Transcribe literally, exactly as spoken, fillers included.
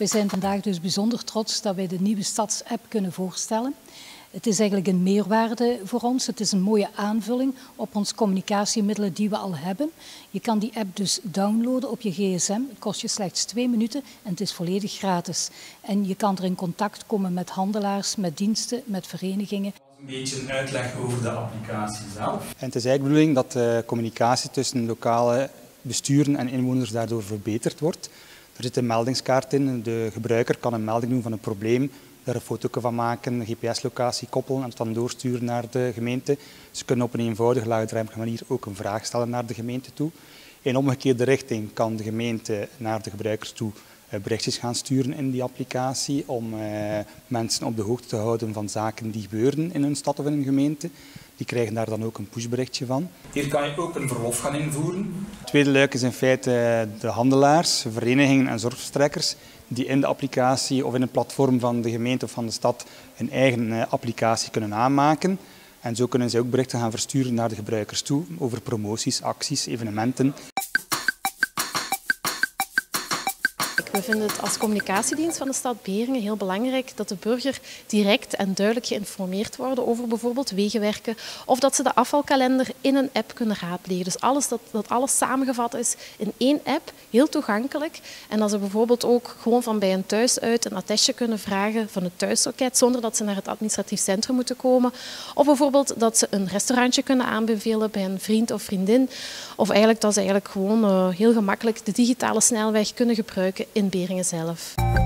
We zijn vandaag dus bijzonder trots dat wij de nieuwe Stadsapp kunnen voorstellen. Het is eigenlijk een meerwaarde voor ons. Het is een mooie aanvulling op onze communicatiemiddelen die we al hebben. Je kan die app dus downloaden op je gsm. Het kost je slechts twee minuten en het is volledig gratis. En je kan er in contact komen met handelaars, met diensten, met verenigingen. Een beetje een uitleg over de applicatie zelf. En het is eigenlijk de bedoeling dat de communicatie tussen lokale besturen en inwoners daardoor verbeterd wordt. Er zit een meldingskaart in. De gebruiker kan een melding doen van een probleem, daar een foto van maken, een G P S-locatie koppelen en het dan doorsturen naar de gemeente. Ze kunnen op een eenvoudige, laagdrempelige manier ook een vraag stellen naar de gemeente toe. In omgekeerde richting kan de gemeente naar de gebruikers toe berichtjes gaan sturen in die applicatie om eh, mensen op de hoogte te houden van zaken die gebeuren in hun stad of in een gemeente. Die krijgen daar dan ook een pushberichtje van. Hier kan je ook een verlof gaan invoeren. Het tweede luik is in feite de handelaars, verenigingen en zorgverstrekkers die in de applicatie of in het platform van de gemeente of van de stad een eigen applicatie kunnen aanmaken. En zo kunnen zij ook berichten gaan versturen naar de gebruikers toe over promoties, acties, evenementen. We vinden het als communicatiedienst van de stad Beringen heel belangrijk dat de burger direct en duidelijk geïnformeerd wordt over bijvoorbeeld wegenwerken of dat ze de afvalkalender in een app kunnen raadplegen. Dus alles, dat, dat alles samengevat is in één app, heel toegankelijk. En dat ze bijvoorbeeld ook gewoon van bij hun thuis uit een attestje kunnen vragen van het thuisloket zonder dat ze naar het administratief centrum moeten komen. Of bijvoorbeeld dat ze een restaurantje kunnen aanbevelen bij een vriend of vriendin. Of eigenlijk dat ze eigenlijk gewoon uh, heel gemakkelijk de digitale snelweg kunnen gebruiken in Beringen zelf.